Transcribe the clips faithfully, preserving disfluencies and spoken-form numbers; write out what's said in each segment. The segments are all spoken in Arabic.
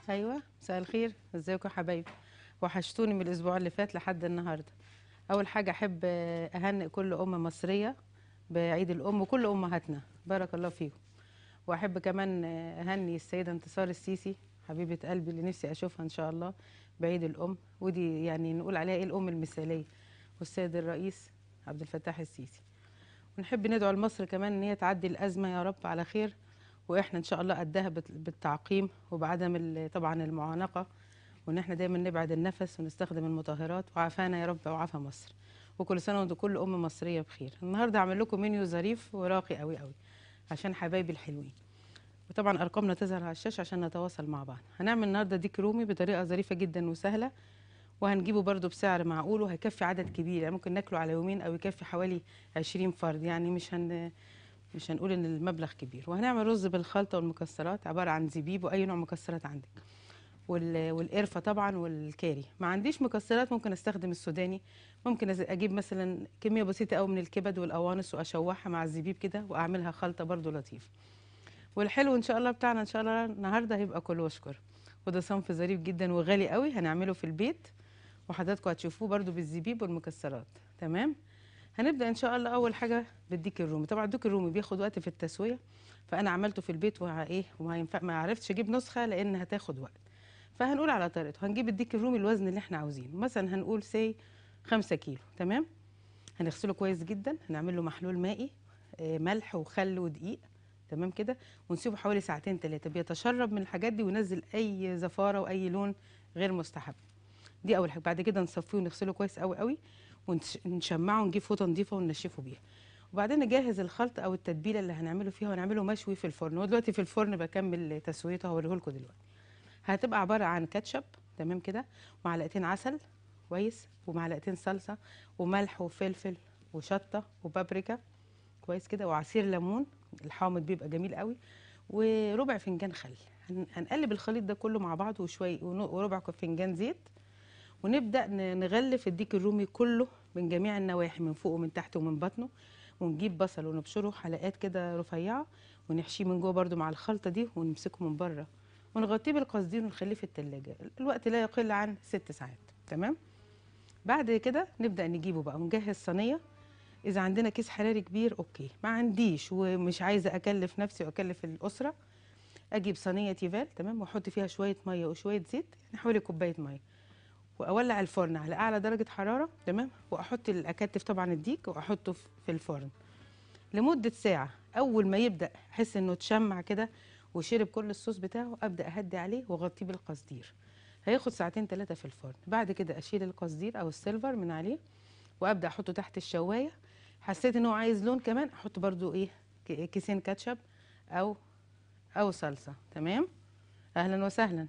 ايوه، مساء الخير، ازيكم يا حبايبي؟ وحشتوني من الاسبوع اللي فات لحد النهارده. اول حاجه احب اهنئ كل ام مصريه بعيد الام وكل امهاتنا، بارك الله فيهم. واحب كمان اهني السيده انتصار السيسي، حبيبه قلبي اللي نفسي اشوفها ان شاء الله بعيد الام، ودي يعني نقول عليها ايه، الام المثاليه. والسيد الرئيس عبد الفتاح السيسي. ونحب ندعو لمصر كمان ان هي تعدي الازمه يا رب على خير، واحنا ان شاء الله قدها بت- بالتعقيم وبعدم ال- طبعا المعانقه، وان احنا دايما نبعد النفس ونستخدم المطهرات، وعافانا يا رب وعافى مصر. وكل سنه وانتم كل ام مصريه بخير. النهارده هعمل لكم منيو ظريف وراقي قوي قوي عشان حبايبي الحلوين. وطبعا ارقامنا تظهر على الشاشه عشان نتواصل مع بعض. هنعمل النهارده ديك رومي بطريقه ظريفه جدا وسهله، وهنجيبه برده بسعر معقول، وهيكفي عدد كبير، يعني ممكن ناكله على يومين او يكفي حوالي عشرين فرد، يعني مش هن مش هنقول ان المبلغ كبير. وهنعمل رز بالخلطه والمكسرات، عباره عن زبيب واي نوع مكسرات عندك، وال- والقرفه طبعا والكاري. ما عنديش مكسرات ممكن استخدم السوداني. ممكن أز- اجيب مثلا كميه بسيطه قوي من الكبد والقوانص واشوحها مع الزبيب كده واعملها خلطه برده لطيف. والحلو ان شاء الله بتاعنا ان شاء الله النهارده هيبقى كل واشكر. وده صنف ظريف جدا وغالي قوي، هنعمله في البيت وحضراتكم هتشوفوه برده بالزبيب والمكسرات. تمام. هنبدا ان شاء الله اول حاجه بالديك الرومي. طبعا الديك الرومي بياخد وقت في التسويه، فانا عملته في البيت وه ايه وما ينفع ما عرفتش اجيب نسخه لان هتاخد وقت. فهنقول على طريقته. هنجيب الديك الرومي الوزن اللي احنا عاوزينه، مثلا هنقول سي خمسة كيلو. تمام. هنغسله كويس جدا، هنعمل له محلول مائي، آه، ملح وخل ودقيق. تمام كده. ونسيبه حوالي ساعتين ثلاثه بيتشرب من الحاجات دي وينزل اي زفاره واي لون غير مستحب. دي اول حاجه. بعد كده نصفيه ونغسله كويس قوي قوي، ونشمعه ونجيب فوطه نظيفه وننشفه بيها. وبعدين نجهز الخلط او التتبيله اللي هنعمله فيها، ونعمله مشوي في الفرن. ودلوقتي في الفرن بكمل تسويته، هوريه لكم دلوقتي. هتبقى عباره عن كاتشب، تمام كده، معلقتين عسل كويس، ومعلقتين صلصه، وملح وفلفل وشطه وبابريكا كويس كده، وعصير ليمون الحامض بيبقى جميل قوي، وربع فنجان خل. هن- هنقلب الخليط ده كله مع بعض وشويه ون- وربع فنجان زيت. ونبدأ ن- نغلف الديك الرومي كله من جميع النواحي، من فوق ومن تحت ومن بطنه. ونجيب بصل ونبشره حلقات كده رفيعة، ونحشيه من جوه برده مع الخلطة دي، ونمسكه من بره ونغطيه بالقصدير ونخليه في التلاجة الوقت لا يقل عن ست ساعات. تمام. بعد كده نبدأ نجيبه بقى ونجهز صينية. إذا عندنا كيس حراري كبير أوكي، ما عنديش ومش عايزة أكلف نفسي وأكلف الأسرة، أجيب صينية تيفال. تمام. وأحط فيها شوية مية وشوية زيت، يعني حوالي كوباية مية، واولع الفرن على اعلى درجه حراره. تمام. واحط الاكتف طبعا الديك واحطه في في الفرن لمده ساعه. اول ما يبدا احس انه اتشمع كده وشرب كل الصوص بتاعه، ابدا اهدي عليه واغطيه بالقصدير. هياخد ساعتين ثلاثه في الفرن. بعد كده اشيل القصدير او السيلفر من عليه، وابدا احطه تحت الشوايه. حسيت ان هو عايز لون كمان، احط برده ايه، ك- كيسين كاتشب او او صلصه. تمام. اهلا وسهلا.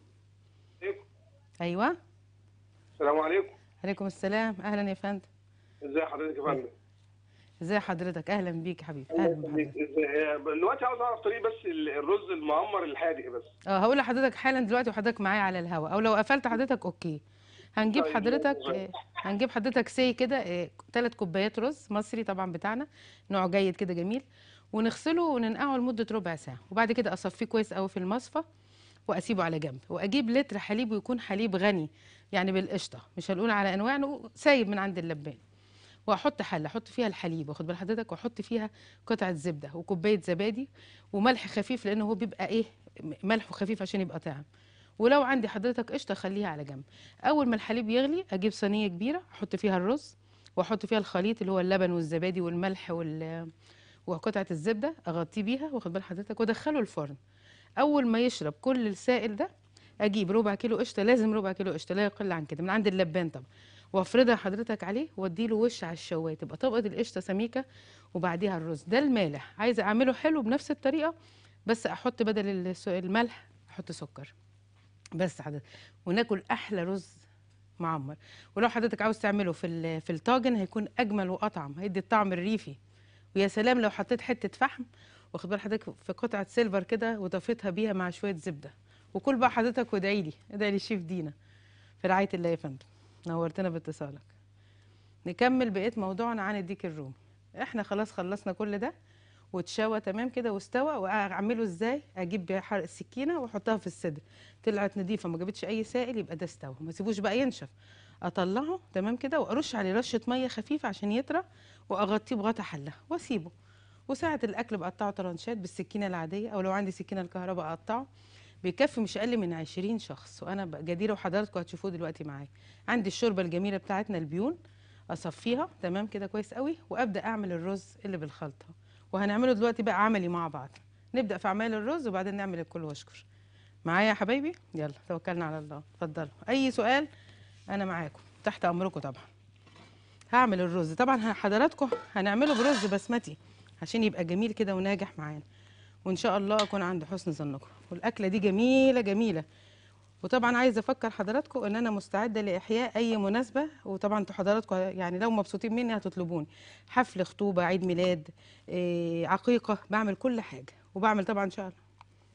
عليكم. ايوه. السلام عليكم. عليكم السلام، اهلا يا فندم. ازي حضرتك يا فندم؟ ازي حضرتك؟ اهلا بيك يا حبيبي، الله اهلا يخليك. بحضرتك. ازاي دلوقتي عاوز اعرف طريق بس ال- الرز المعمر الحادق بس. اه، هقول لحضرتك حالا دلوقتي وحضرتك معايا على الهوا، او لو قفلت حضرتك اوكي. هنجيب طيب يلا حضرتك بينا. آه، هنجيب حضرتك سي كده ثلاث كوبايات رز مصري طبعا بتاعنا، نوع جيد كده جميل. ونغسله وننقعه لمده ربع ساعه، وبعد كده اصفيه كويس قوي في المصفى واسيبه على جنب. واجيب لتر حليب ويكون حليب غني، يعني بالقشطه، مش هنقول على انواع، نقول سايب من عند اللبان. واحط حله احط فيها الحليب، واخد بال حضرتك، واحط فيها قطعه زبده وكوبايه زبادي وملح خفيف، لانه هو بيبقى ايه، م- ملحه خفيف عشان يبقى طعم. ولو عندي حضرتك قشطه خليها على جنب. اول ما الحليب يغلي اجيب صينيه كبيره احط فيها الرز، واحط فيها الخليط اللي هو اللبن والزبادي والملح وال وقطعه الزبده، اغطيه بيها، واخد بال حضرتك، وادخله الفرن. اول ما يشرب كل السائل ده، اجيب ربع كيلو قشطه، لازم ربع كيلو قشطه لا يقل عن كده، من عند اللبان طبعا، وافردها حضرتك عليه واديله وش على الشوايه، تبقى طبقه القشطه سميكه. وبعديها الرز ده المالح، عايزه اعمله حلو بنفس الطريقه، بس احط بدل الس- الملح احط سكر بس حضرتك. وناكل احلى رز معمر. ولو حضرتك عاوز تعمله في ال- في الطاجن هيكون اجمل واطعم، هيدي الطعم الريفي. ويا سلام لو حطيت حته فحم، واخد بال حضرتك، في قطعه سيلفر كده وطفيتها بيها مع شويه زبده. وكل بقى حضرتك وادعي لي، ادعي لي الشيف دينا. في رعايه الله يا فندم. نورتنا باتصالك. نكمل بقيه موضوعنا عن الديك الرومي. احنا خلاص خلصنا كل ده، واتشوى تمام كده واستوى. واعمله ازاي؟ اجيب بحرق السكينه واحطها في الصدر، طلعت نضيفه ما جابتش اي سائل يبقى ده استوى. ما سيبوش بقى ينشف، اطلعه تمام كده وارش عليه رشه ميه خفيفه عشان يطرى، واغطيه بغطا حله واسيبه. وساعه الاكل بقطعه طرنشات بالسكينه العاديه، او لو عندي سكينه الكهرباء اقطعه. بيكفي مش اقل من عشرين شخص، وانا بقى جديره وحضراتكم هتشوفوه دلوقتي معايا. عندي الشوربه الجميله بتاعتنا البيون، اصفيها تمام كده كويس قوي، وابدا اعمل الرز اللي بالخلطه. وهنعمله دلوقتي بقى عملي مع بعض. نبدا في اعمال الرز وبعدين نعمل الكل واشكر. معايا يا حبايبي؟ يلا توكلنا على الله. اتفضلوا اي سؤال انا معاكم تحت امركم طبعا. هعمل الرز طبعا حضراتكم هنعمله برز بسمتي عشان يبقى جميل كده وناجح معانا، وان شاء الله اكون عند حسن ظنكم. والاكله دي جميله جميله. وطبعا عايزه افكر حضراتكم ان انا مستعده لاحياء اي مناسبه. وطبعا انتوا حضراتكم يعني لو مبسوطين مني هتطلبوني حفل، خطوبه، عيد ميلاد، إيه، عقيقه، بعمل كل حاجه. وبعمل طبعا ان شاء الله.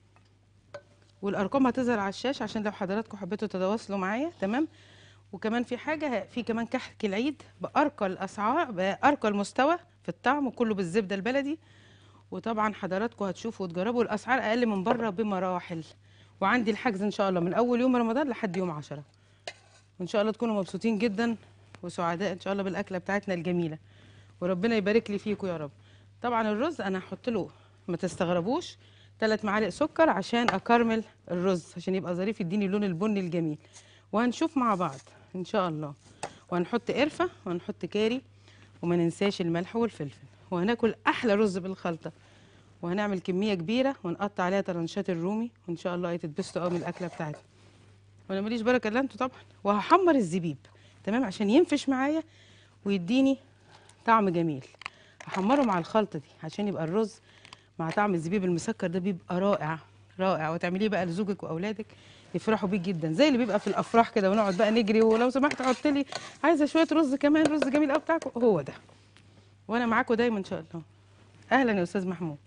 والارقام هتظهر على الشاشه عشان لو حضراتكم حبيتوا تتواصلوا معايا تمام. وكمان في حاجه، في كمان كحك العيد بارقى الاسعار، بارقى المستوى في الطعم، وكله بالزبده البلدي. وطبعا حضراتكم هتشوفوا وتجربوا، الاسعار اقل من بره بمراحل. وعندي الحجز ان شاء الله من اول يوم رمضان لحد يوم عشرة. وان شاء الله تكونوا مبسوطين جدا وسعداء ان شاء الله بالاكله بتاعتنا الجميله. وربنا يبارك لي فيكم يا رب. طبعا الرز انا هحط له، ما تستغربوش، ثلاث معالق سكر عشان اكرمل الرز عشان يبقى ظريف يديني اللون البني الجميل. وهنشوف مع بعض ان شاء الله. وهنحط قرفه وهنحط كاري، وما ننساش الملح والفلفل. وهناكل احلى رز بالخلطه. وهنعمل كميه كبيره ونقطع عليها طرنشات الرومي، وان شاء الله هتتبسطوا قوي من الاكله بتاعتنا. وانا ماليش بركه الا انتوا طبعا. وهحمر الزبيب تمام عشان ينفش معايا ويديني طعم جميل. هحمره مع الخلطه دي عشان يبقى الرز مع طعم الزبيب المسكر ده بيبقى رائع رائع. وتعمليه بقى لزوجك واولادك يفرحوا بيه جدا، زي اللي بيبقى في الافراح كده، ونقعد بقى نجري ولو سمحت حط لي عايزه شويه رز كمان، رز جميل قوي بتاعكم هو ده. وانا معاكم دايما ان شاء الله. اهلا يا استاذ محمود.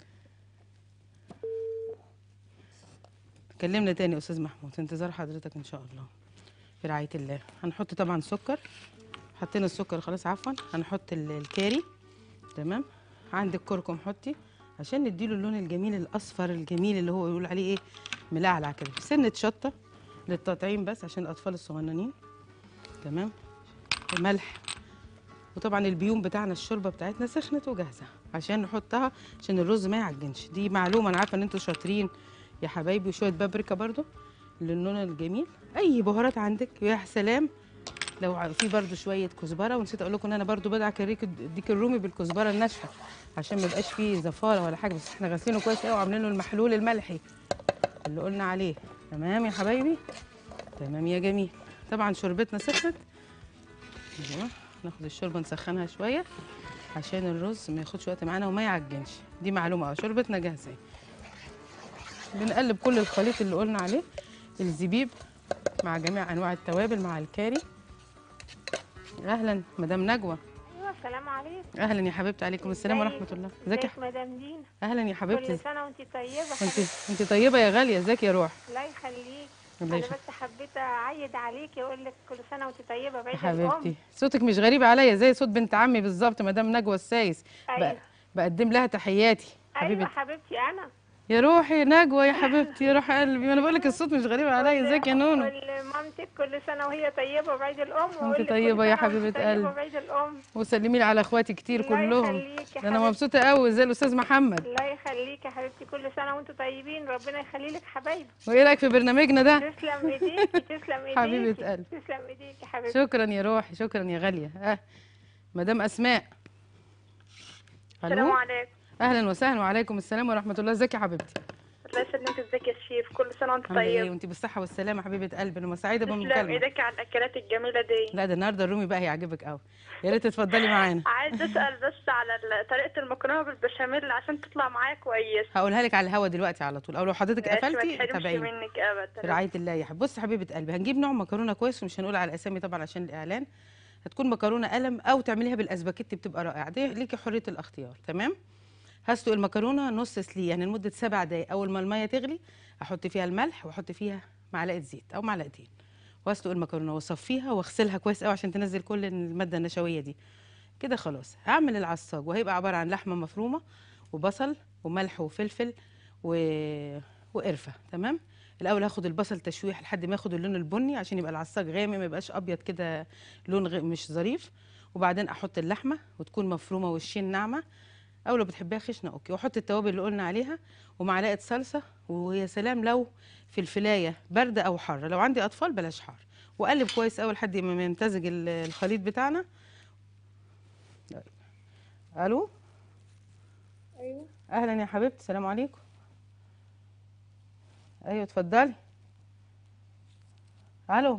كلمنا تاني يا استاذ محمود، في انتظار حضرتك ان شاء الله في رعايه الله. هنحط طبعا سكر، حطينا السكر خلاص عفوا. هنحط ال- الكاري تمام. عندك كركم حطي عشان نديله اللون الجميل الاصفر الجميل اللي هو يقول عليه ايه، ملعلع كده. سنه شطه للتطعيم بس عشان الاطفال الصغننين تمام. ملح. وطبعا البيوم بتاعنا الشوربه بتاعتنا سخنت وجاهزه عشان نحطها عشان الرز ما يعجنش. دي معلومه انا عارفه ان انتوا شاطرين يا حبايبي. وشويه بابريكا برضو للون الجميل. اي بهارات عندك يا سلام. لو ع- في برضو شويه كزبره. ونسيت اقول لكم ان انا برضو بدعك الريك الديك الرومي بالكزبره الناشفه عشان ما يبقاش فيه زفاره ولا حاجه. بس احنا غاسلينه كويس قوي وعاملين له المحلول الملحي اللي قلنا عليه. تمام يا حبايبي، تمام يا جميل. طبعا شوربتنا سخنت. ايوه، ناخد الشوربه نسخنها شويه عشان الرز ما ياخدش وقت معانا وما يعجنش. دي معلومه اه. شوربتنا جاهزه. بنقلب كل الخليط اللي قلنا عليه، الزبيب مع جميع انواع التوابل مع الكاري. اهلا مدام نجوى. ايوه السلام عليكم. اهلا يا حبيبتي، عليكم السلام ورحمه الله. ازيك يا ازيك مدام دينا؟ اهلا يا حبيبتي. كل سنه وانت طيبه وانت حبيبتي. انت طيبه يا غاليه. ازيك يا روح؟ الله يخليك. الله انا يخليك بس حبيت اعيد عليكي واقول لك كل سنه وانت طيبه يا بعيد حبيبتي. الام. صوتك مش غريب عليا، زي صوت بنت عمي بالظبط مدام نجوى السايس. ايوه بق- بقدم لها تحياتي ايوه حبيبتي. حبيبتي انا. يا روحي نجوى يا حبيبتي يا روح قلبي. وانا بقول لك الصوت مش غريب عليا. ازيك يا نونو؟ قول مامتك كل سنه وهي طيبه بعيد الام. انت طيبه يا حبيبه طيبه قلبي. بعيد الام. وسلمي لي على اخواتي كتير الله كلهم. يخليك يا ده انا حبيبتي. مبسوطه قوي زي الاستاذ محمد. الله يخليك يا حبيبتي. كل سنه وانتم طيبين. ربنا يخلي لك حبايبي. وايه رايك في برنامجنا ده؟ تسلم ايديكي تسلم ايديكي حبيبة قلبي. تسلم ايديكي يا حبيبتي. شكرا يا روحي، شكرا يا غاليه. اه مدام اسماء. السلام الو، عليكم. اهلا وسهلا. وعليكم السلام ورحمه الله. ازيك يا حبيبتي؟ الله يسلمك. ازيك يا شيف؟ كل سنه وانت عامله ايه طيب. وانت بالصحه والسلامه حبيبه قلبي؟ انا سعيده تسلم بالمكالمه. ايدك على الاكلات الجميله دي. لا ده النهارده الرومي بقى هيعجبك قوي. يا ريت تتفضلي معانا. عايز اسال بس على ال- طريقه المكرونه بالبشاميل عشان تطلع معايا كويس. هقولها لك على الهوا دلوقتي على طول، او لو حضرتك ماشي، ما قفلتي تحرمش تابعيني منك في ابدا. رعايه الله يا حبيبي. بص حبيبه قلبي، هنجيب نوع مكرونه كويس ومش هنقول على الاسامي طبعا عشان الاعلان. هتكون مكرونه قلم او تعمليها بالاسباجيتي بتبقى رائعه. دي ليكي حريه الاختيار. تمام. هسلق المكرونه نص سليق يعني لمده سبع دقائق. اول ما الميه تغلي احط فيها الملح واحط فيها معلقه زيت او معلقتين، واسلق المكرونه واصفيها واغسلها كويس قوي عشان تنزل كل الماده النشويه دي. كده خلاص. هعمل العصاج وهيبقى عباره عن لحمه مفرومه وبصل وملح وفلفل و... وقرفه. تمام. الاول هاخد البصل تشويح لحد ما ياخد اللون البني عشان يبقى العصاج غامق، ما يبقاش ابيض كده لون غ... مش ظريف. وبعدين احط اللحمه وتكون مفرومه وشين ناعمه، او لو بتحبيها خشنه اوكي، واحط التوابل اللي قلنا عليها ومعلقه صلصه، ويا سلام لو فلفلايه بارده او حاره، لو عندي اطفال بلاش حار. واقلب كويس قوي لحد ما يمتزج ال- الخليط بتاعنا. الو. ايوه. اهلا يا حبيبتي، السلام عليكم. ايوه اتفضلي. الو.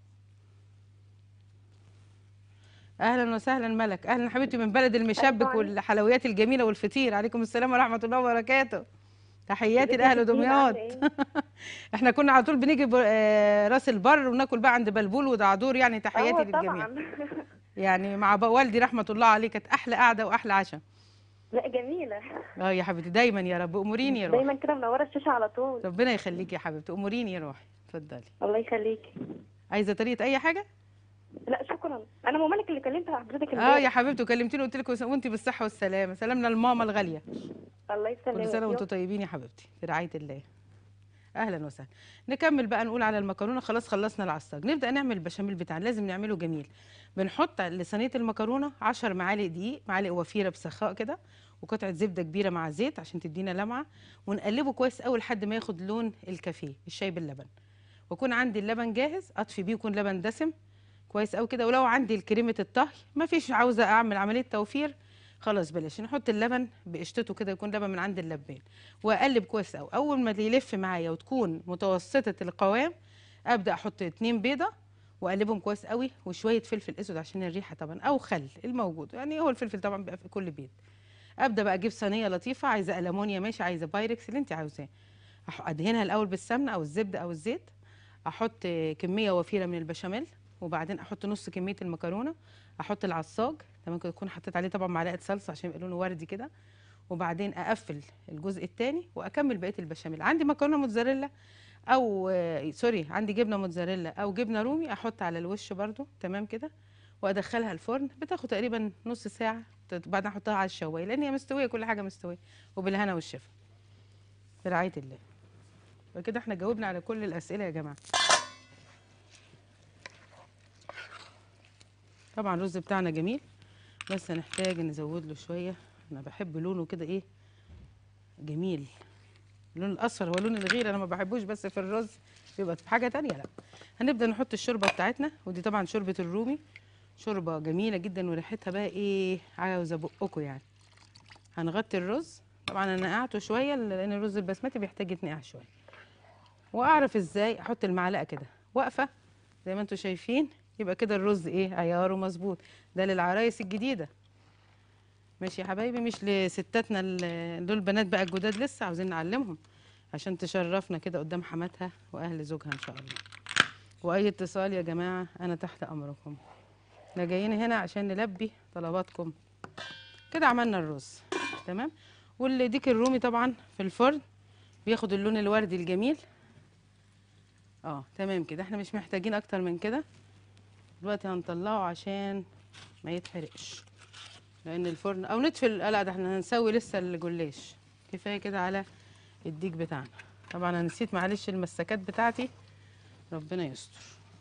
اهلا وسهلا ملك، اهلا حبيبتي من بلد المشبك عليكم. والحلويات الجميله والفطير. عليكم السلام ورحمه الله وبركاته. تحياتي ازيك يا لاهل ستين، دمياط. عاملة ايه؟ احنا كنا على طول بنيجي ب- آه، راس البر وناكل بقى عند بلبول ودعدور، يعني تحياتي اه للجميع. طبعا. يعني مع بقى والدي رحمه الله عليه كانت احلى قعده واحلى عشاء. لا جميلة. اه يا حبيبتي دايما يا رب، اموريني يا روحي. دايما كده منورة الشاشة على طول. ربنا يخليكي يا حبيبتي، اموريني يا روحي. اتفضلي. الله يخليكي. عايزه طريقه اي حاجه؟ لا شكرا، انا ام مالك اللي كلمت حضرتك اه يا امبارح. حبيبتي وكلمتيني قلت لك وانت بالصحه والسلامه. سلامنا لماما الغاليه. الله كل سنه وانتم يسلمك. طيبين يا حبيبتي، في رعايه الله. اهلا وسهلا. نكمل بقى نقول على المكرونه. خلاص خلصنا العصاج، نبدا نعمل البشاميل بتاعنا. لازم نعمله جميل. بنحط لصينيه المكرونه عشر معالق دقيق، معالق وفيره بسخاء كده، وقطعه زبده كبيره مع زيت عشان تدينا لمعه، ونقلبه كويس قوي لحد ما ياخد لون الكافيه الشاي باللبن. واكون عندي اللبن جاهز اطفي بيه، يكون لبن دسم كويس قوي كده. ولو عندي كريمه الطهي ما فيش عاوزه اعمل عمليه توفير، خلاص بلاش، نحط اللبن بقشطته كده، يكون لبن من عند اللبان. واقلب كويس قوي. اول ما يلف معايا وتكون متوسطه القوام، ابدا احط اتنين بيضه واقلبهم كويس قوي، وشويه فلفل اسود عشان الريحه طبعا، او خل الموجود، يعني هو الفلفل طبعا بيبقى في كل بيض. ابدا بقى اجيب صينيه لطيفه، عايزه المونيا ماشي، عايزه بايركس اللي انت عاوزاه. أح- ادهنها الاول بالسمنه او الزبده او الزيت، احط كميه وفيره من البشاميل، وبعدين احط نص كميه المكرونه، احط العصاج تمام كده، اكون حطيت عليه طبعا معلقه صلصه عشان يبقى لونه وردي كده، وبعدين اقفل الجزء الثاني واكمل بقيه البشاميل. عندي مكرونه موتزاريلا او آه، سوري، عندي جبنه موتزاريلا او جبنه رومي، احط على الوش برده تمام كده، وادخلها الفرن. بتاخد تقريبا نص ساعه، بعدين احطها على الشوايه لان هي مستويه، كل حاجه مستويه. وبالهنا والشفا، برعايه الله. وكده احنا جاوبنا على كل الاسئله يا جماعه. طبعا الرز بتاعنا جميل، بس هنحتاج نزود له شويه. انا بحب لونه كده ايه، جميل. اللون الاصفر هو لون الغير، انا ما بحبوش، بس في الرز بيبقى في حاجه تانية. لا، هنبدا نحط الشوربه بتاعتنا، ودي طبعا شوربه الرومي، شوربه جميله جدا وريحتها بقى ايه، عاوزه بقكم يعني. هنغطي الرز، طبعا انا نقعته شويه لان الرز البسمتي بيحتاج يتنقع شويه. واعرف ازاي احط المعلقه كده واقفه زي ما انتم شايفين، يبقى كده الرز ايه، عياره مظبوط. ده للعرايس الجديده، ماشي يا حبايبي، مش لستاتنا ال- دول بنات بقى الجداد لسه عاوزين نعلمهم عشان تشرفنا كده قدام حماتها واهل زوجها ان شاء الله. واي اتصال يا جماعه انا تحت امركم، احنا جايين هنا عشان نلبي طلباتكم. كده عملنا الرز تمام. والديك الرومي طبعا في الفرن بياخد اللون الوردي الجميل. اه تمام كده، احنا مش محتاجين اكتر من كده. دلوقتي هنطلعه عشان ما يتحرقش، لان الفرن او نطفي ال- لا، ده احنا هنسوي لسه الجلاش. كفايه كده على الديك بتاعنا. طبعا انا نسيت معلش المسكات بتاعتي، ربنا يستر.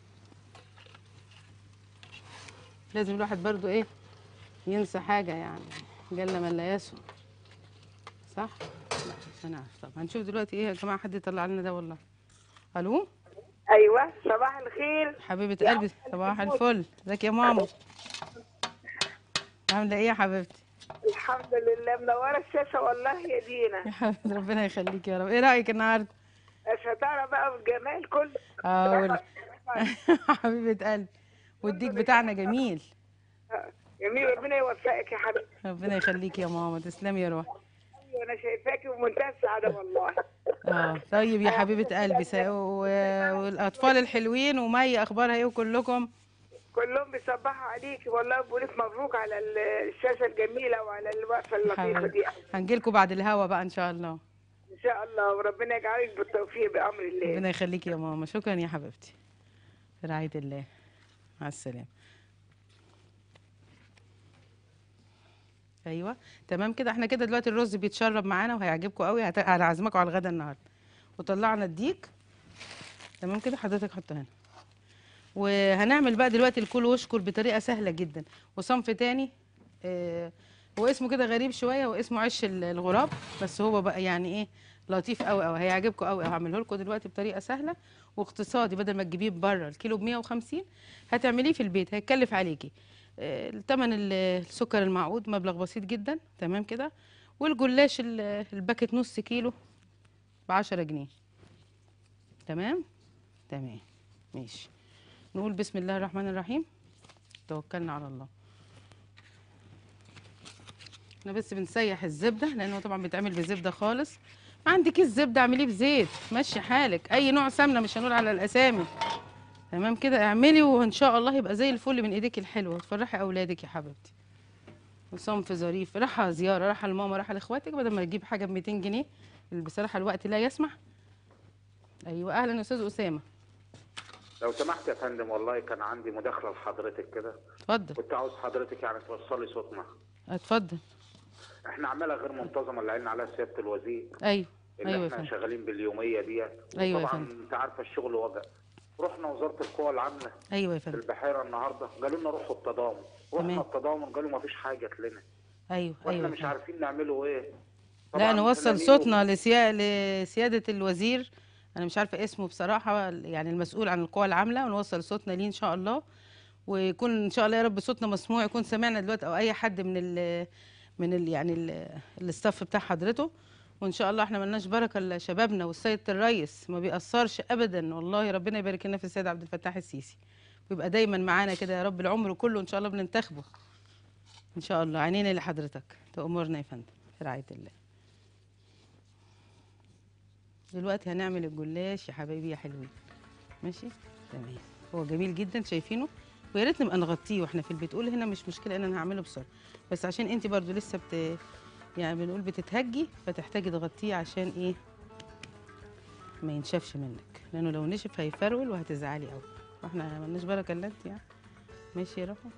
لازم الواحد برضو ايه ينسى حاجه يعني، جل من لا يسهو، صح؟ لا مش هنعرف. طب هنشوف دلوقتي ايه يا جماعه، حد يطلع لنا ده والله. الو. ايوه صباح الخير حبيبه يا قلبي، أم صباح الحمود. الفل، ازيك يا ماما؟ عامله ايه يا حبيبتي؟ الحمد لله منوره الشاشه والله يا دينا. يا حبيبتي ربنا يخليك يا رب. ايه رايك النهارده؟ الشطاره بقى والجمال كله. اه وال... حبيبه قلبي، والديك بتاعنا جميل. جميل، ربنا يوفقك يا حبيبتي. ربنا يخليك يا ماما، تسلمي يا روحي. وانا شايفاكي بمنتهى السعاده والله. اه طيب يا حبيبه قلبي، سا... و... والاطفال الحلوين ومي اخبارها ايه وكلكم؟ كلهم بيصبحوا عليكي والله، بقول لك مبروك على ال- الشاشه الجميله وعلى الوقفه اللطيفه دي. هنجيلكوا بعد الهوا بقى ان شاء الله. ان شاء الله، وربنا يجعلك بالتوفيق بامر الله. ربنا يخليكي يا ماما، شكرا يا حبيبتي، في رعايه الله. مع السلامه. ايوه تمام كده. احنا كده دلوقتي الرز بيتشرب معانا وهيعجبكم قوي. هت- هنعزمكم على الغدا النهارده. وطلعنا الديك تمام كده. حضرتك حطه هنا. وهنعمل بقى دلوقتي الكول واشكر بطريقه سهله جدا. وصنف تاني آه هو اسمه كده غريب شويه، واسمه عش ال- الغراب. بس هو بقى يعني ايه لطيف قوي قوي، هيعجبكم قوي. هعمله لكم دلوقتي بطريقه سهله واقتصادي. بدل ما تجيبيه بره الكيلو ب مية وخمسين هتعمليه في البيت. هيكلف عليكي آه، تمن ال- السكر المعقود مبلغ بسيط جدا تمام كده. والجلاش ال- الباكت نص كيلو ب عشرة جنيه. تمام تمام ماشي. نقول بسم الله الرحمن الرحيم. توكلنا على الله. احنا بس بنسيح الزبده لانه طبعا بيتعمل بزبده خالص. ما عندكيش زبده اعمليه بزيت، مشي حالك. اي نوع سمنه، مش هنقول على الاسامي. تمام كده اعملي وان شاء الله يبقى زي الفل من ايديك الحلوه. تفرحي اولادك يا حبيبتي. وصنف ظريف. راحه زياره، راحه لماما، راحه لاخواتك، بدل ما تجيب حاجه ب ميتين جنيه اللي بصراحه الوقت لا يسمح. ايوه اهلا يا استاذ اسامه. لو سمحت يا فندم، والله كان عندي مداخلة لحضرتك كده. اتفضل. كنت عاوز حضرتك يعني توصلي صوتنا. اتفضل. احنا عمالة غير منتظمة اللي قالنا عليها سيادة الوزير، ايوه اللي ايوه يا احنا فندم. شغالين باليومية ديت. أيوة يا طبعا فندم. انت عارفة الشغل وجع. رحنا وزارة القوى العاملة ايوه يا في فندم. البحيرة النهاردة، قالوا لنا روحوا التضامن. رحنا تمام. التضامن قالوا ما فيش حاجة لنا. ايوه واحنا ايوه يا مش فندم. عارفين نعمله ايه. لا طبعا نوصل فنانين صوتنا لسيا... لسيادة الوزير. أنا مش عارفة اسمه بصراحة، يعني المسؤول عن القوى العاملة، ونوصل صوتنا ليه إن شاء الله. ويكون إن شاء الله يا رب صوتنا مسموع، يكون سمعنا دلوقتي أو أي حد من ال من ال يعني ال الاستاف بتاع حضرته. وإن شاء الله إحنا ملناش بركة إلا شبابنا والسيد الرئيس ما بيأثرش أبدا. والله ربنا يبارك لنا في السيد عبد الفتاح السيسي، ويبقى دايما معانا كده يا رب العمر كله إن شاء الله بننتخبه. إن شاء الله عينينا لحضرتك. تأمرنا يا فندم في رعاية الله. دلوقتي هنعمل الجلاش يا حبايبي يا حلوين. ماشي تمام. هو جميل جدا شايفينه. ويا ريت نبقى نغطيه واحنا في البيت. قول هنا مش مشكله ان انا هعمله بسرعه، بس عشان انت برضو لسه بت يعني بنقول بتتهجي، فتحتاجي تغطيه عشان ايه ما ينشفش منك، لانه لو نشف هيفرول وهتزعلي قوي. واحنا مالناش بركه الا انت يعني. ماشي يا رفا.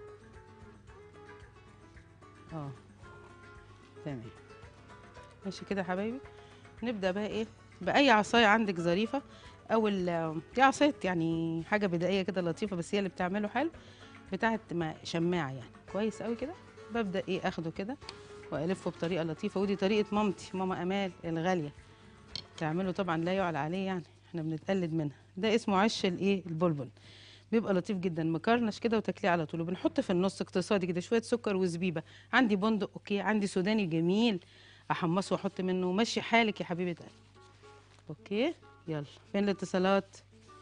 اه تمام. ماشي كده يا حبايبي. نبدا بقى ايه باي عصايه عندك ظريفه، او ال- دي عصايه يعني حاجه بدائيه كده لطيفه، بس هي اللي بتعمله حلو. بتاعه ما- شماعه يعني كويس قوي كده. ببدا ايه اخده كده والفه بطريقه لطيفه. ودي طريقه مامتي، ماما امال الغاليه، تعمله طبعا لا يعلى عليه، يعني احنا بنتقلد منها. ده اسمه عش الايه البلبل. بيبقى لطيف جدا مكرنش كده وتاكليه على طول. وبنحط في النص اقتصادي كده شويه سكر وزبيبه. عندي بندق اوكي، عندي سوداني جميل احمصه واحط منه. مشي حالك يا حبيبه قلبي. اوكي يلا. فين الاتصالات؟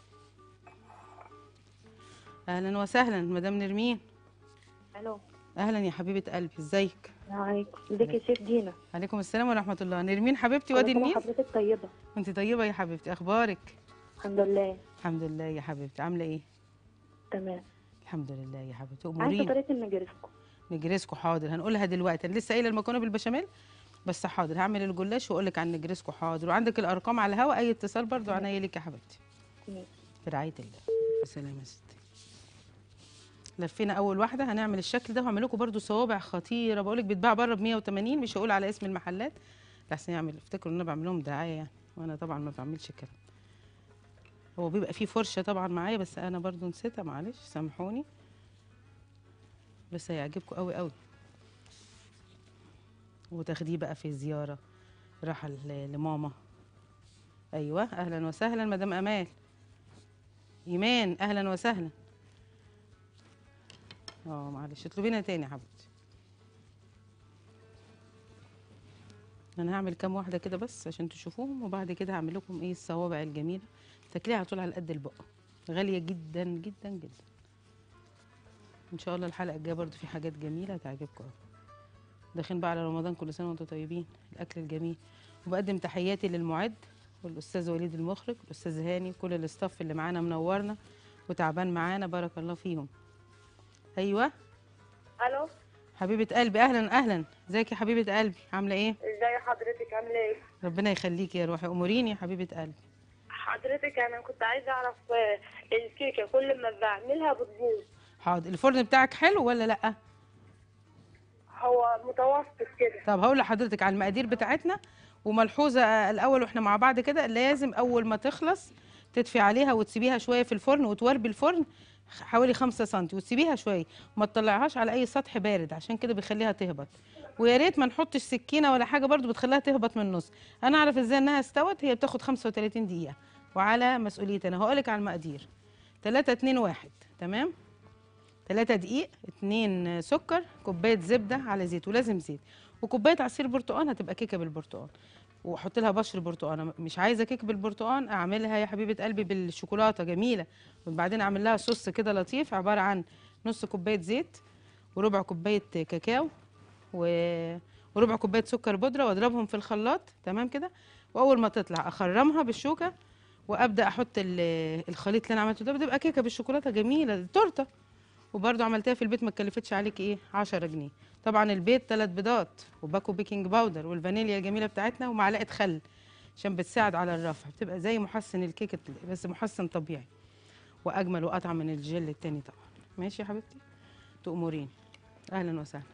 اهلا وسهلا مدام نرمين. الو. اهلا يا حبيبه قلبي، ازيك؟ عليكم. ازيك يا شيف دينا؟ عليكم السلام ورحمه الله. نرمين حبيبتي وادي كل سنه النيل. وحضرتك طيبه. وانت طيبه يا حبيبتي. اخبارك؟ الحمد لله. الحمد لله يا حبيبتي. عامله ايه؟ تمام. الحمد لله يا حبيبتي. عايزه امورين. طريقه النجرسكو. نجريسكو حاضر، هنقولها دلوقتي. انا لسه قايله المكرونه بالبشاميل بس حاضر. هعمل الجلاش واقول لك عن نجريسكو حاضر. وعندك الارقام على الهوا، اي اتصال برضو عينيا ليك يا حبيبتي. ماشي. في رعايه الله. سلام يا ستي. لفينا اول واحده. هنعمل الشكل ده وهعمل لكم برضو صوابع خطيره. بقول لك بتباع بره ب مية وتمانين. مش هقول على اسم المحلات لحسن يعمل افتكروا ان انا بعمل لهم دعايه يعني، وانا طبعا ما بعملش كده. هو بيبقى فيه فرشه طبعا معايا بس انا برضو نسيتها، معلش سامحوني. بس هيعجبكم قوي قوي. وتاخديه بقى في زياره، راحه ل- لماما. ايوه اهلا وسهلا مدام امال. ايمان اهلا وسهلا. اه معلش اطلبينا تاني يا حبيبتي. انا هعمل كام واحده كده بس عشان تشوفوهم، وبعد كده هعمل لكم ايه الصوابع الجميله. تاكليها على طول على قد البق. غاليه جدا جدا جدا. ان شاء الله الحلقه الجايه برضو في حاجات جميله هتعجبكم. داخلين بقى على رمضان، كل سنه وانتم طيبين. الاكل الجميل. وبقدم تحياتي للمعد والاستاذ وليد المخرج والاستاذ هاني، كل الاستاف اللي معانا منورنا وتعبان معانا، بارك الله فيهم. ايوه الو. حبيبه قلبي. اهلا اهلا. ازيك يا حبيبه قلبي؟ عامله ايه؟ ازاي حضرتك عامله ايه؟ ربنا يخليكي يا روحي. اموريني يا حبيبه قلبي. حضرتك انا كنت عايزه اعرف آه، الكيكه كل ما بعملها بتبوظ. حاضر. الفرن بتاعك حلو ولا لا؟ هو متوسط كده. طب هقول لحضرتك على المقادير بتاعتنا. وملحوظه آه، الاول واحنا مع بعض كده، لازم اول ما تخلص تطفي عليها وتسيبيها شويه في الفرن وتوربي الفرن حوالي خمسة سنتي وتسيبيها شويه، ما تطلعيهاش على اي سطح بارد عشان كده بيخليها تهبط. ويا ريت ما نحطش سكينه ولا حاجه برضو بتخليها تهبط من النص. انا اعرف ازاي انها استوت، هي بتاخد خمسة وتلاتين دقيقه، وعلى مسؤوليتي انا هقولك على المقادير. تلاتة اتنين واحد، تمام. تلاتة دقيق، اتنين سكر، كوبايه زبده على زيت، ولازم زيت، وكوبايه عصير برتقال، هتبقى كيكه بالبرتقال. واحط لها بشر برتقال. مش عايزه كيك بالبرتقال، اعملها يا حبيبه قلبي بالشوكولاته، جميله. وبعدين اعمل لها صوص كده لطيف، عباره عن نص كوبايه زيت، وربع كوبايه كاكاو، و... وربع كوبايه سكر بودره، واضربهم في الخلاط، تمام كده. واول ما تطلع اخرمها بالشوكه، وابدا احط ال- الخليط اللي انا عملته ده، بتبقى كيكه بالشوكولاته جميله، تورته. وبرده عملتها في البيت، ما اتكلفتش عليك ايه عشرة جنيه. طبعا البيض ثلاث بيضات، وباكو بيكنج باودر، والفانيليا الجميله بتاعتنا، ومعلقه خل عشان بتساعد على الرفع، بتبقى زي محسن الكيكه بس محسن طبيعي، واجمل واطعم من الجل التاني طبعا. ماشي يا حبيبتي، تأمرين. اهلا وسهلا.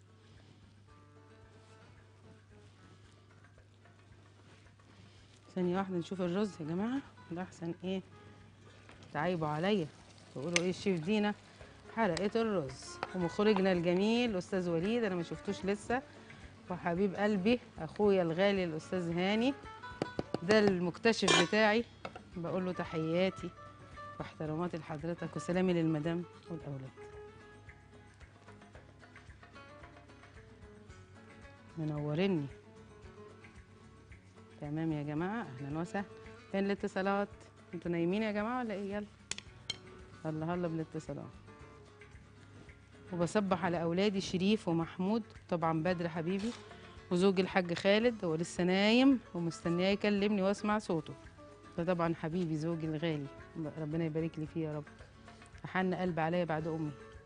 ثانيه واحده نشوف الرز يا جماعه، ده احسن ايه تعيبوا عليا تقولوا ايه الشيف دينا حرقت الرز. ومخرجنا الجميل استاذ وليد، انا ما شفتوش لسه، وحبيب قلبي اخويا الغالي الاستاذ هاني، ده المكتشف بتاعي، بقول له تحياتي واحتراماتي لحضرتك، وسلامي للمدام والاولاد. منورني. تمام يا جماعه، اهلا وسهلا. فين الاتصالات؟ انتوا نايمين يا جماعه ولا ايه؟ يلا هلا هلا بالاتصالات. وبصبح على اولادي شريف ومحمود، طبعا بدر حبيبي، وزوجي الحاج خالد، هو لسه نايم ومستنيه يكلمني واسمع صوته. ده طبعا حبيبي زوجي الغالي، ربنا يبارك لي فيه يا رب. احن قلب عليا بعد امي.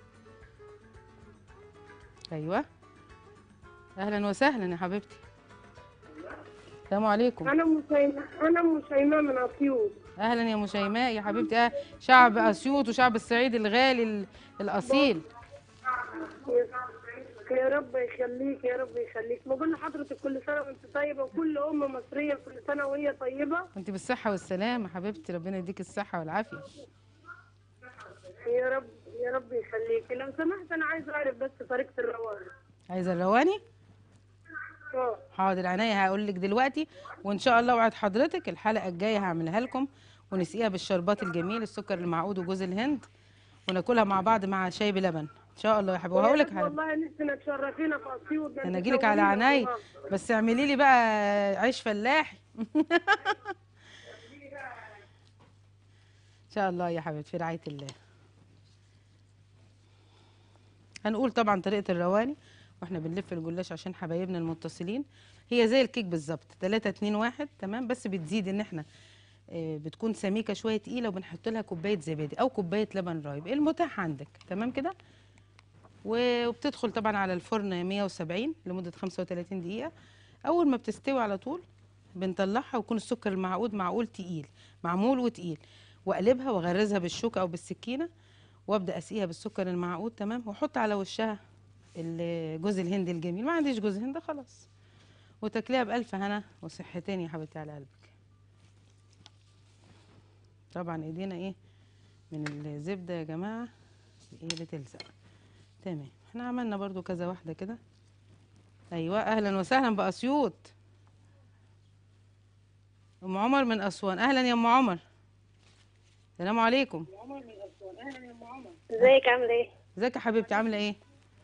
ايوه اهلا وسهلا يا حبيبتي. السلام عليكم. انا ام شيماء، انا ام شيماء من اسيوط. اهلا يا ام شيماء يا حبيبتي. آه، شعب اسيوط وشعب الصعيد الغالي ال- الاصيل. يا رب يخليك، يا رب يخليك. بقول لحضرتك كل سنه وانت طيبه، وكل ام مصريه كل سنه وهي طيبه. انت بالصحه والسلامه حبيبتي، ربنا يديك الصحه والعافيه. يا رب يا رب يخليك. لو سمحت انا عايزه اعرف بس طريقه الروان. عايزه الرواني؟ اه حاضر عينيا، هقول لك دلوقتي، وان شاء الله وعد حضرتك الحلقه الجايه هعملها لكم، ونسقيها بالشربات الجميل، السكر المعقود وجوز الهند، وناكلها مع بعض مع شاي بلبن ان شاء الله يا حبيبي. وهقول لك حاجه، والله نفسنا تشرفينا في اسيوط. ده انا انت اجيلك على تنورينا عينيا، والله. بس اعملي لي بقى عيش فلاحي. ان شاء الله يا حبيبتي في رعايه الله. هنقول طبعا طريقه الرواني واحنا بنلف الجلاش عشان حبايبنا المتصلين. هي زي الكيك بالظبط، تلاتة اتنين واحد، تمام. بس بتزيد ان احنا آه، بتكون سميكه شويه تقيله، وبنحط لها كوبايه زبادي او كوبايه لبن رايب، المتاح عندك، تمام كده. و- وبتدخل طبعا على الفرن مية وسبعين لمده خمسة وتلاتين دقيقه. اول ما بتستوي على طول بنطلعها، ويكون السكر المعقود معقول تقيل، معمول وتقيل، واقلبها واغرزها بالشوكه او بالسكينه، وابدا اسقيها بالسكر المعقود، تمام. واحط على وشها ال- جوز الهند الجميل، ما عنديش جوز هند خلاص، وتاكليها بالف هنا وصحتين يا حبيبتي على قلبك. طبعا ايدينا ايه من الزبده يا جماعه، ايه بتلزق، تمام. احنا عملنا برضو كذا واحده كده. ايوه اهلا وسهلا باسيوط. ام عمر من اسوان، اهلا يا ام عمر. السلام عليكم. ازيك عامله ايه؟ ازيك يا حبيبتي عامله ايه؟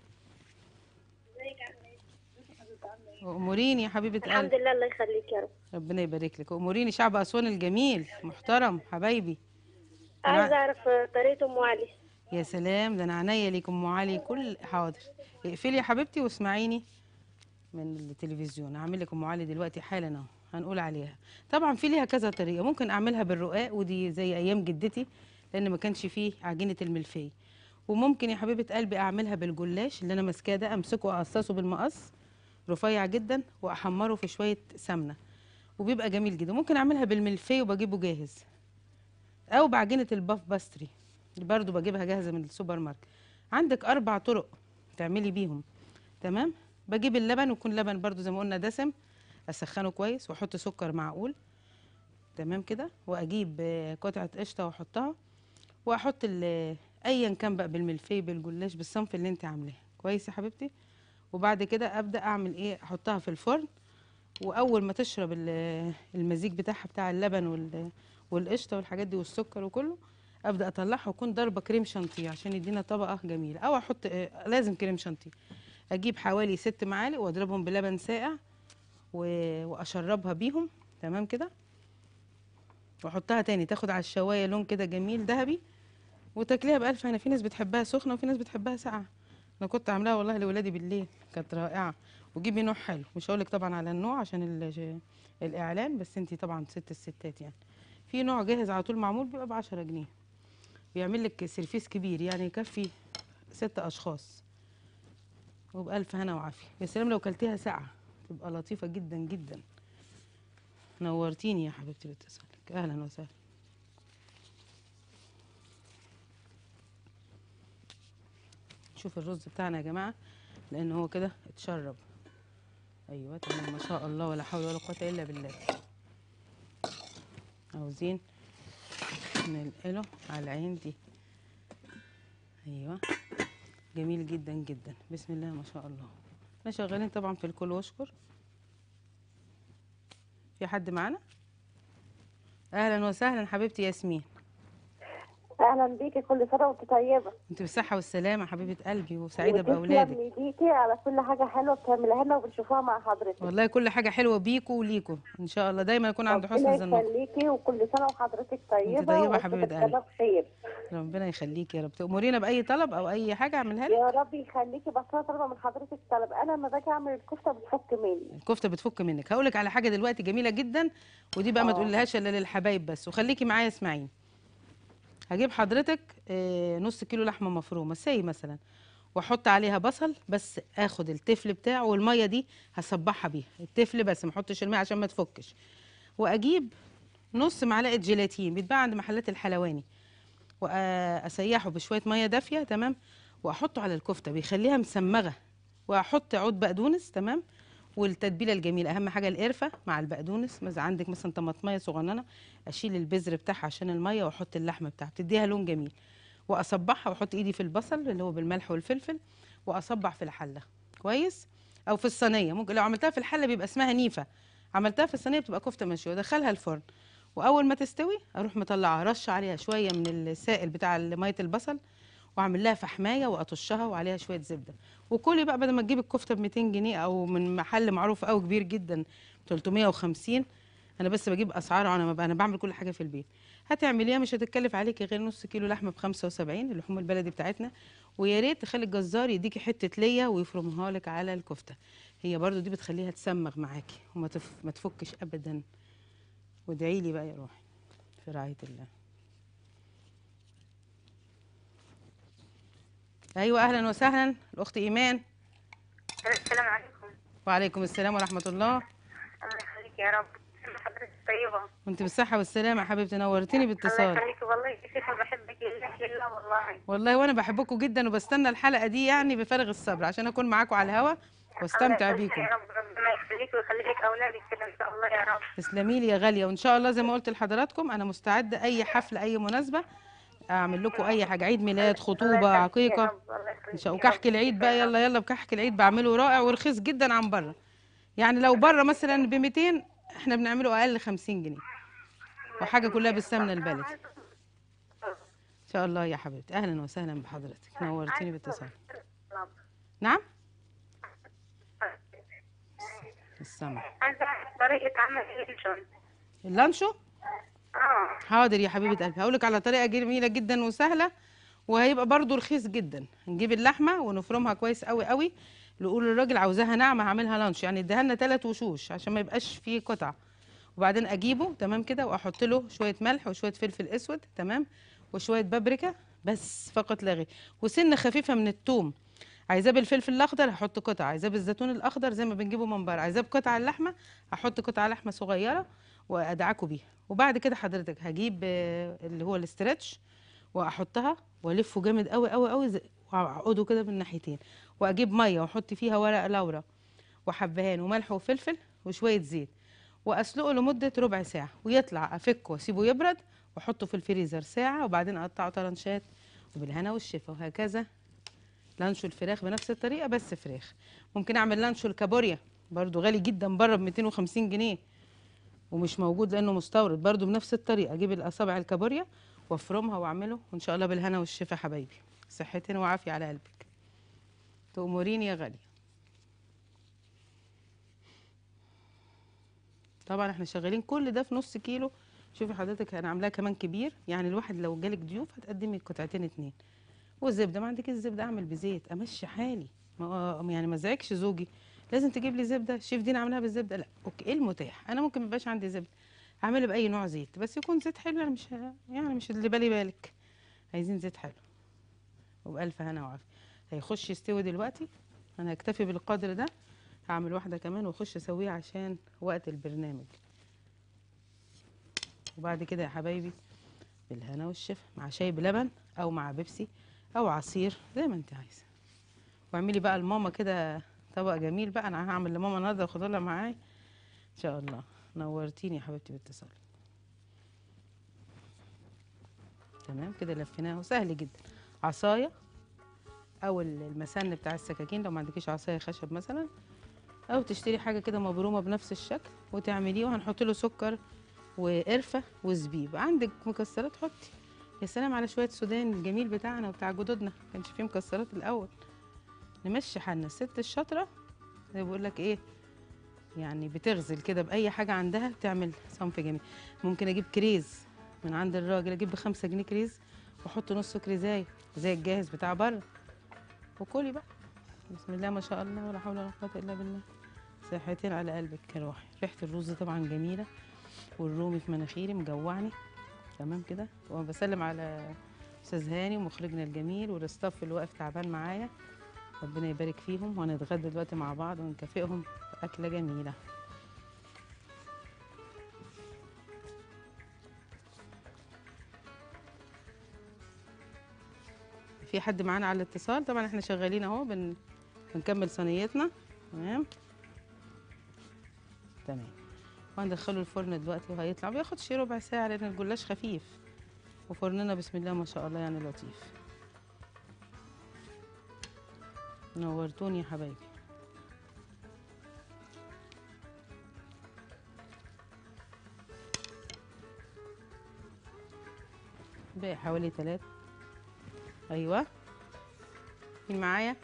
اموريني يا حبيبه الحمد قلبي. لله، الله يخليك يا رب. ربنا يبارك لك. اموريني شعب اسوان الجميل محترم حبايبي. أنا عايزه اعرف طريقه ام علي. يا سلام، ده انا عينيا ليك ام علي، كل حاضر. اقفلي يا حبيبتي واسمعيني من التلفزيون. هعمل لك ام علي دلوقتي حالا اهو، هنقول عليها. طبعا في ليها كذا طريقه، ممكن اعملها بالرقاق، ودي زي ايام جدتي لان ما كانش فيه عجينه الملفيه. وممكن يا حبيبه قلبي اعملها بالجلاش اللي انا ماسكاه ده، امسكه واقصصه بالمقص رفيع جدا، واحمره في شويه سمنه، وبيبقى جميل جدا. ممكن اعملها بالملفيه وبجيبه جاهز، او بعجينه الباف باستري برضو بجيبها جاهزه من السوبر ماركت. عندك اربع طرق تعملي بيهم تمام. بجيب اللبن، ويكون لبن برضو زي ما قلنا دسم، اسخنه كويس واحط سكر معقول، تمام كده. واجيب آه، قطعه قشطه واحطها، واحط ال- ايا كان بقى بالملفي بالجلاش بالصنف اللي انت عاملاه كويس يا حبيبتي. وبعد كده ابدا اعمل ايه، احطها في الفرن. واول ما تشرب ال- المزيج بتاعها بتاع اللبن وال- والقشطه والحاجات دي والسكر وكله، ابدا اطلعها واكون ضاربه كريم شانتيه عشان يدينا طبقه جميله. او احط آه، لازم كريم شانتيه. اجيب حوالي ست معالق واضربهم بلبن ساقع و- واشربها بيهم، تمام كده. واحطها تاني تاخد على الشوايه لون كده جميل ذهبي، وتاكليها بألف هنا. في ناس بتحبها سخنه وفي ناس بتحبها ساقعه. انا كنت عاملاها والله لولادي بالليل، كانت رائعه. وجيبي نوع حلو، مش هقولك طبعا على النوع عشان ال- الاعلان، بس انتي طبعا ست الستات يعني. في نوع جاهز على طول معمول بيبقى ب عشرة جنيه، بيعمل لك سيرفيس كبير يعني يكفي ست اشخاص، وبألف هنا وعافيه. يا سلام لو كلتيها ساقعه تبقى لطيفه جدا جدا. نورتيني يا حبيبتي باتصالك، اهلا وسهلا. شوف الرز بتاعنا يا جماعه، لان هو كده اتشرب. ايوه تمام، ما شاء الله ولا حول ولا قوه الا بالله. عاوزين ننقله على العين دي. ايوه جميل جدا جدا، بسم الله ما شاء الله. احنا شغالين طبعا في الكل واشكر. في حد معانا؟ اهلا وسهلا حبيبتي ياسمين. اهلا بيكي، كل سنه وانت طيبه. انت بالصحه والسلامه حبيبه قلبي، وسعيده وتسلم باولادك. ايديكي على كل حاجه حلوه بتعملها لنا وبنشوفها مع حضرتك. والله كل حاجه حلوه بيكوا وليكوا ان شاء الله، دايما يكون عند حسن ربنا ظنكم. يخليكي، وكل سنه وحضرتك طيبه انت طيبه وانت حبيبه قلبي. بالسلامه بخير. ربنا يخليكي يا رب. تأمرينا باي طلب او اي حاجه اعملها لك. يا رب يخليكي، بس انا طالبه من حضرتك طلب. انا لما باجي اعمل الكفته بتفك مني. الكفته بتفك منك. هقول لك على حاجه دلوقتي جميله جدا، ودي بقى ما آه. تقولهاش الا للحبايب بس، وخليكي معايا اسمعيني. هجيب حضرتك آه، نص كيلو لحمه مفرومه ساي مثلا، واحط عليها بصل، بس اخد التفل بتاعه والميه دي هصبحها بيها التفل بس، ما احطش الماء عشان ما تفكش. واجيب نص معلقه جيلاتين بيتباع عند محلات الحلواني، واسيحه بشويه ميه دافيه، تمام. واحطه على الكفته بيخليها مسمغه. واحط عود بقدونس، تمام. والتتبيله الجميله اهم حاجه القرفه مع البقدونس. مثلا عندك مثلا طماطميه صغننه، اشيل البذر بتاعها عشان الميه، واحط اللحمه بتاعها بتديها لون جميل. واصبحها واحط ايدي في البصل اللي هو بالملح والفلفل، واصبح في الحله كويس، او في الصينيه. ممكن لو عملتها في الحله بيبقى اسمها نيفه، عملتها في الصينيه بتبقى كفته مشويه. ادخلها الفرن، واول ما تستوي اروح مطلعها رش عليها شويه من السائل بتاع ميه البصل، واعمل لها فحمايه واطشها وعليها شويه زبده. وكلي بقى بدل ما تجيب الكفته ب ميتين جنيه او من محل معروف قوي كبير جدا تلتمية وخمسين. انا بس بجيب اسعار، انا ما انا بعمل كل حاجه في البيت. هتعمليها مش هتتكلف عليكي غير نص كيلو لحمه ب خمسة وسبعين، اللحوم البلدي بتاعتنا. ويا ريت تخلي الجزار يديكي حته ليا ويفرمها لك على الكفته، هي برضو دي بتخليها تسمغ معاكي وما تف... ما تفكش ابدا. وادعي لي بقى يا روحي في رعايه الله. ايوه اهلا وسهلا الاخت ايمان. السلام عليكم. وعليكم السلام ورحمه الله. الله يخليك يا رب. حضرتك طيبة. وانت بالصحه والسلامه يا حبيبتي، نورتيني الله باتصال. يخليك والله يا شيخة، بحبك لله لله والله. والله وانا بحبكم جدا، وبستنى الحلقه دي يعني بفارغ الصبر عشان اكون معاكم على الهوا الله واستمتع يخليك بيكم. يا رب، ربنا يخليك ويخلي لك أولادك كده إن شاء الله يا رب. تسلمي لي يا غاليه، وان شاء الله زي ما قلت لحضراتكم انا مستعده اي حفله اي مناسبه اعمل لكم اي حاجه، عيد ميلاد خطوبه الله يخليك يا عقيقه رب، الله يخليك ان شاء الله. يا وكحك رب. العيد بقى يا رب. يلا يلا بكحك العيد بعمله رائع ورخيص جدا عن بره. يعني لو بره مثلا ب ميتين احنا بنعمله اقل خمسين جنيه، وحاجه كلها بالسمنه البلدي. ان شاء الله يا حبيبتي. اهلا وسهلا بحضرتك، نورتيني باتصال. نعم السمع. عايزة أعرف طريقة عمل اللانشون. اللانشو اه حاضر يا حبيبه قلبي، هقول لك على طريقه جميله جدا وسهله، وهيبقى برضو رخيص جدا. نجيب اللحمه ونفرمها كويس قوي قوي. نقول للراجل عاوزاها ناعمه هعملها لانش، يعني اديها لنا ثلاث وشوش عشان ما يبقاش فيه قطع. وبعدين اجيبه تمام كده واحط له شويه ملح وشويه فلفل اسود، تمام، وشويه بابريكا بس فقط لا غير، وسنه خفيفه من الثوم. عايزاه بالفلفل الاخضر هحط قطعه، عايزاه بالزيتون الاخضر زي ما بنجيبه من بره، عايزاه بقطع اللحمه هحط قطعه لحمه صغيره وادعكه بيها. وبعد كده حضرتك هجيب آه، اللي هو الاسترتش واحطها والفه جامد قوي قوي قوي، واعقده كده من ناحيتين، واجيب ميه واحط فيها ورق لورا وحبهان وملح وفلفل وشويه زيت، واسلقه لمده ربع ساعه، ويطلع افكه واسيبه يبرد واحطه في الفريزر ساعه، وبعدين اقطعه طرنشات وبالهنا والشفا. وهكذا لانشو الفراخ بنفس الطريقه بس فراخ. ممكن اعمل لانشو الكابوريا برضو غالي جدا بره ب مئتين وخمسين جنيه ومش موجود لانه مستورد، برضو بنفس الطريقه اجيب الاصابع الكابوريا وافرمها واعمله، وان شاء الله بالهنا والشفا حبايبي. صحتين وعافيه على قلبك. تأمريني يا غاليه. طبعا احنا شغالين كل ده في نص كيلو. شوفي حضرتك انا عاملاه كمان كبير، يعني الواحد لو جالك ضيوف هتقدمي قطعتين اتنين. والزبده ما عندك الزبده اعمل بزيت امشي حالي، ما يعني ما ازعجش زوجي لازم تجيب لي زبده، شيف دينا عاملاها بالزبده، لا اوكي ايه المتاح، انا ممكن ما يبقاش عندي زبده اعمله باي نوع زيت بس يكون زيت حلو، يعني مش يعني مش اللي بالي بالك، عايزين زيت حلو وبألف هنا وعافيه. هيخش يستوي دلوقتي، انا هكتفي بالقدر ده، هعمل واحده كمان واخش اسويها عشان وقت البرنامج. وبعد كده يا حبايبي بالهنا والشفا مع شاي بلبن او مع بيبسي او عصير زي ما انت عايزه. واعملي بقى لماما كده طبق جميل بقى، انا هعمل لماما النهارده واخدها لها معايا ان شاء الله. نورتيني يا حبيبتي باتصال. تمام كده لفيناه وسهل جدا. عصايه او المسن بتاع السكاكين لو ما عندكيش عصايه خشب مثلا، او تشتري حاجه كده مبرومه بنفس الشكل وتعمليه، وهنحط له سكر وقرفه وزبيب. عندك مكسرات حطي. يا سلام على شويه سودان الجميل بتاعنا وبتاع جدودنا، ما كانش فيه مكسرات الاول. نمشي حالنا. الست الشاطره زي بقول لك ايه، يعني بتغزل كده باي حاجه عندها بتعمل صنف جميل. ممكن اجيب كريز من عند الراجل، اجيب بخمسة جنيه كريز واحط نص كريزايه زي الجاهز بتاع بره، وكلي بقى بسم الله ما شاء الله ولا حول ولا قوه الا بالله. صحتين على قلبك يا روحي. ريحه الرز طبعا جميله، والرومي في مناخيري مجوعني. تمام كده. وانا بسلم على استاذ هاني ومخرجنا الجميل والاستاف اللي واقف تعبان معايا، ربنا يبارك فيهم. وهنتغدى دلوقتي مع بعض ونكافئهم باكله جميله. في حد معانا على الاتصال؟ طبعا احنا شغالين اهو بن... بنكمل صينيتنا. تمام تمام. وهندخله الفرن دلوقتي وهيطلع بياخد شي ربع ساعه لان الجلاش خفيف وفرننا بسم الله ما شاء الله يعني لطيف. نورتوني يا حبايبي. باقي حوالي تلاتة. ايوه مين معايا؟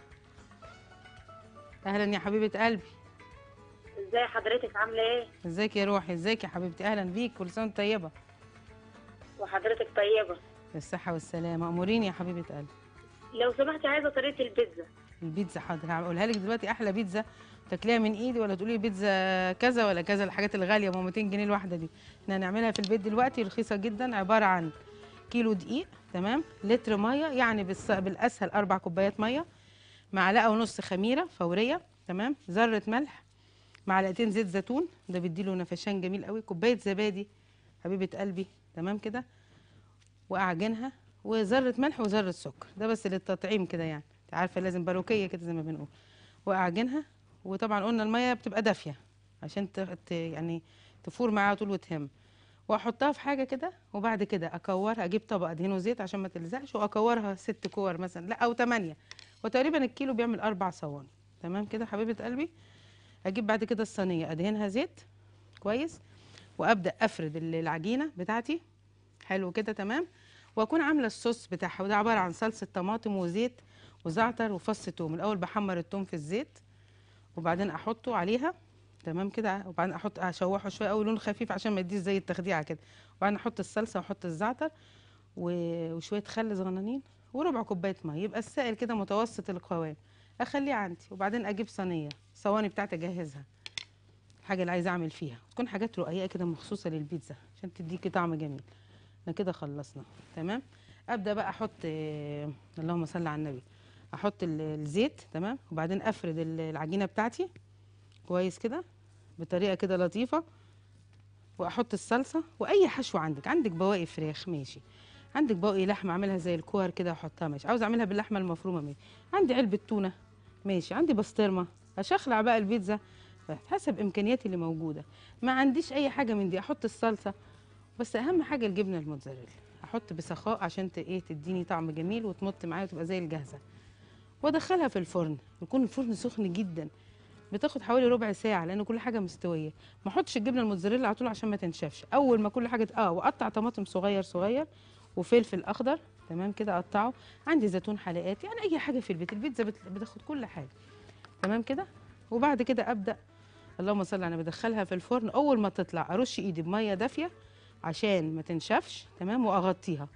اهلا يا حبيبه قلبي. ازاي حضرتك عامله ايه؟ ازيك يا روحي؟ ازيك يا حبيبتي؟ اهلا بيك، كل سنه وانت طيبه. وحضرتك طيبه. بالصحه والسلامه. اموريني يا حبيبه قلبي. لو سمحتي عايزه طريقه البيتزا. البيتزا حاضر، هقولها لك دلوقتي. احلى بيتزا تاكليها من ايدي، ولا تقولي بيتزا كذا ولا كذا، الحاجات الغاليه ب مئتين جنيه الواحده دي. احنا هنعملها في البيت دلوقتي رخيصه جدا، عباره عن كيلو دقيق، تمام، لتر ميه يعني بالص... بالاسهل اربع كوبايات ميه، معلقه ونص خميره فوريه، تمام، ذره ملح، معلقتين زيت زيتون ده بيديله نفشان جميل قوي، كوبايه زبادي حبيبه قلبي، تمام كده، واعجنها، وذره ملح وذره سكر، ده بس للتطعيم كده يعني، انت عارفه لازم باروكيه كده زي ما بنقول، واعجنها. وطبعا قلنا الميه بتبقى دافيه عشان ت... ت... يعني تفور معاها طول وتهم، واحطها في حاجه كده، وبعد كده اكورها، اجيب طبق ادهنه زيت عشان ما تلزقش، واكورها ست كور مثلا، لا او ثمانيه، وتقريبا الكيلو بيعمل اربع صواني، تمام كده حبيبه قلبي. اجيب بعد كده الصينيه ادهنها زيت كويس، وابدا افرد العجينه بتاعتي حلو كده، تمام، واكون عامله الصوص بتاعها، وده عباره عن صلصه طماطم وزيت وزعتر وفص توم. الاول بحمر التوم في الزيت وبعدين احطه عليها، تمام كده، وبعدين احط اشوحه شويه قوي لون خفيف عشان ما يديش زي التخديعه كده، وبعدين احط الصلصه واحط الزعتر وشويه خل صغننين وربع كوبايه ميه، يبقى السائل كده متوسط القوام، اخليه عندي. وبعدين اجيب صينيه، الصواني بتاعتي اجهزها، الحاجه اللي عايزه اعمل فيها تكون حاجات رقيقه كده مخصوصه للبيتزا عشان تديكي طعم جميل. احنا كده خلصنا، تمام. ابدا بقى احط آه اللهم صل على النبي، احط الزيت، تمام، وبعدين افرد العجينه بتاعتي كويس كده بطريقه كده لطيفه، واحط الصلصه واي حشو عندك، عندك بواقي فراخ ماشي، عندك باقي لحمه اعملها زي الكور كده واحطها ماشي، عاوز اعملها باللحمه المفرومه ماشي، عندي علبه تونه ماشي، عندي بسطرمه، اشخلع بقى البيتزا حسب امكانياتي اللي موجوده. ما عنديش اي حاجه من دي احط الصلصه، بس اهم حاجه الجبنه الموتزاريلا احط بسخاء عشان ت- ايه تديني طعم جميل وتمط معايا وتبقى زي الجاهزه، وادخلها في الفرن، يكون الفرن سخن جدا، بتاخد حوالي ربع ساعه لان كل حاجه مستويه. ما احطش الجبنه الموتزاريلا على طول عشان ما تنشفش، اول ما كل حاجه اه واقطع طماطم صغير صغير وفلفل اخضر تمام كده اقطعه، عندي زيتون حلقات، يعني اي حاجه في البيت، البيتزا بت- بتاخد كل حاجه تمام كده. وبعد كده ابدا اللهم صل على النبي بدخلها في الفرن، اول ما تطلع ارش ايدي بميه دافيه عشان ما تنشفش تمام، واغطيها.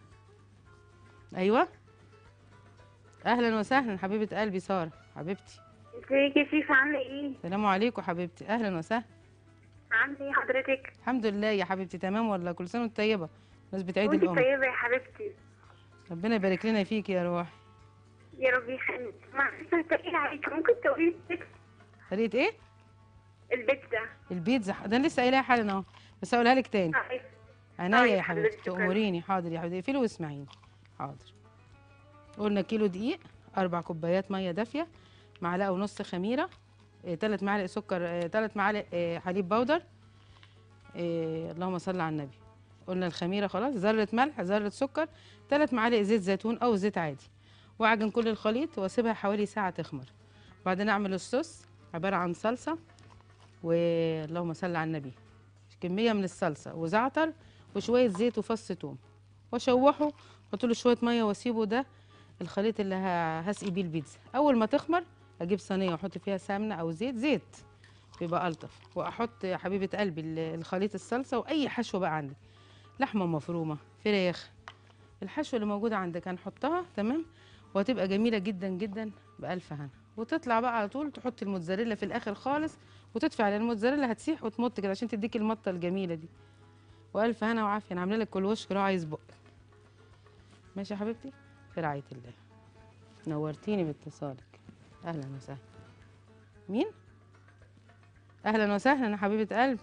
ايوه اهلا وسهلا حبيبه قلبي ساره حبيبتي. ازيك يا فيفا عامله ايه؟ السلام عليكم حبيبتي، اهلا وسهلا. عامله ايه حضرتك؟ الحمد لله يا حبيبتي تمام والله، كل سنه وانت طيبه، نسبة عيد وانتي الام. طيبه يا حبيبتي. ربنا يبارك لنا فيك يا روحي. يا رب يخليك. معلش تقيل عليك، ممكن تقولي لي البيتزا؟ طريقه ايه؟ البيتزا. البيتزا ده انا لسه قايلها حالا اهو، بس هقولها لك تاني. طيب. عينيا طيب يا حبيبتي حضرتك، شكراً. تأمريني. حاضر يا حبيبتي، اقفلي واسمعيني. حاضر. قلنا كيلو دقيق، اربع كوبايات ميه دافيه، معلقه ونص خميره، إيه، تلات معالق سكر، إيه، تلات معالق إيه، حليب بودر، إيه، اللهم صل على النبي. قلنا الخميره خلاص، ذره ملح، ذره سكر، تلات معالق زيت زيتون او زيت عادي، واعجن كل الخليط واسيبها حوالي ساعه تخمر. وبعدين اعمل الصوص عباره عن صلصه، واللهم صل على النبي، كميه من الصلصه وزعتر وشويه زيت وفص ثوم، واشوحه، احط له شويه ميه واسيبه. ده الخليط اللي ه- هسقي بيه البيتزا. اول ما تخمر اجيب صينيه واحط فيها سمنه او زيت، زيت بيبقى الطف، واحط يا حبيبه قلبي ال- الخليط الصلصه، واي حشو بقى عندك، لحمه مفرومه، فراخ، الحشوه اللي موجوده عندك هنحطها تمام، وهتبقى جميله جدا جدا بألف هنا. وتطلع بقى على طول تحط الموتزاريلا في الاخر خالص، وتدفع على الموتزاريلا هتسيح وتمط كده عشان تديك المطه الجميله دي. والف هنا وعافيه، انا عامله لك كل وش كده عايز بق. ماشي يا حبيبتي، في رعايه الله. نورتيني باتصالك، اهلا وسهلا. مين؟ اهلا وسهلا يا حبيبه قلبي.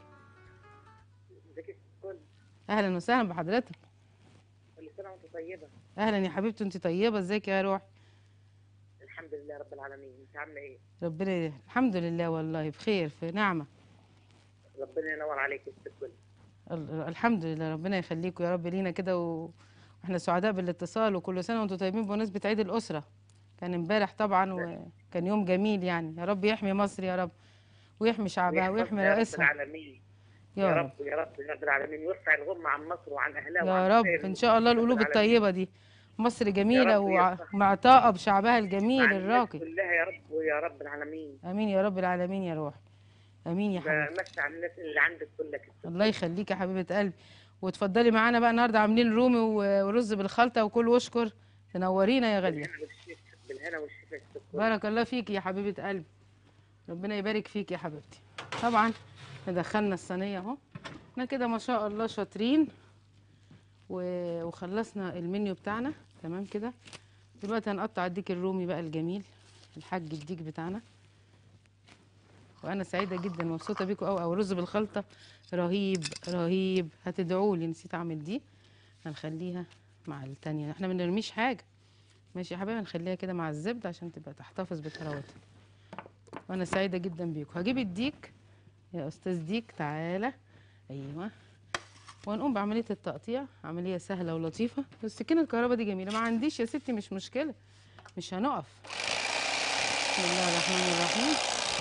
اهلا وسهلا بحضرتك. كل سنه وانت طيبه. اهلا يا حبيبتي، انت طيبه، ازيك يا روحي؟ الحمد لله رب العالمين، انت عامله ايه؟ ربنا الحمد لله والله بخير في نعمه. ربنا ينور عليك يا ست الكل. ال- الحمد لله، ربنا يخليكم يا رب لينا كده، و- واحنا سعداء بالاتصال، وكل سنه وانتم طيبين بمناسبه عيد الاسره. كان امبارح طبعا وكان يوم جميل يعني، يا رب يحمي مصر يا رب، ويحمي شعبها ويحمي يا رب رئيسها العالمين. يا يا رب رب يا رب يا رب العالمين، ويرفع الغمه عن مصر وعن اهلها وعن يا رب سائر ان شاء الله. المسلمين القلوب رب العالمين. الطيبه دي، مصر جميله رب وع- يرفع. ومعطاءه بشعبها الجميل وعن الناس الراقي. كلها يا رب ويا رب العالمين. امين يا رب العالمين يا روحي، امين يا حبيبتي. بمسي على الناس اللي عندك كلها كده. الله يخليك يا حبيبه قلبي. وتفضلي معانا بقى النهارده، عاملين رومي و- ورز بالخلطه وكل واشكر، تنورينا يا غاليه. بالهنا والشفا بالهنا والشفا يا ست الكل. بارك الله فيكي يا حبيبه قلبي، ربنا يبارك فيك يا حبيبتي. طبعا دخلنا الصينيه اهو، احنا كده ما شاء الله شاطرين، و- وخلصنا المنيو بتاعنا تمام كده. دلوقتي هنقطع الديك الرومي بقى الجميل، الحاج الديك بتاعنا. وانا سعيده جدا ومبسوطه بيكم قوي قوي. رز بالخلطه رهيب رهيب، هتدعوا لي، نسيت اعمل دي، هنخليها مع التانية، احنا ما بنرميش حاجه. ماشي يا حبايبي، هنخليها كده مع الزبده عشان تبقى تحتفظ بطراوتها. وانا سعيده جدا بيكم. هجيب الديك يا استاذ ديك، تعالى. ايوه، وهنقوم بعمليه التقطيع، عمليه سهله ولطيفه. والسكينه الكهرباء دي جميله، ما عنديش يا ستي مش مشكله، مش هنقف. بسم الله الرحمن الرحيم.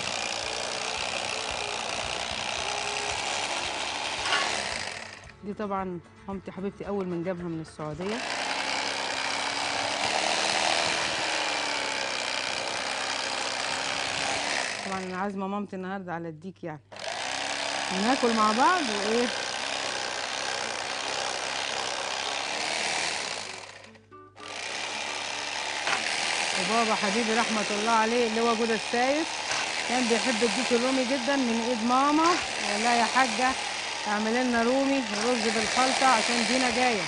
دي طبعا مامتي حبيبتي اول من جابها من السعوديه. طبعا انا عازمه مامتي النهارده على الديك، يعني ناكل مع بعض وايه. وبابا حبيبي رحمه الله عليه اللي هو جوده السايس كان بيحب الديك الرومي جدا، من ايد ماما. لا يا حاجه اعمل لنا رومي ورز بالخلطه عشان دينا جايه.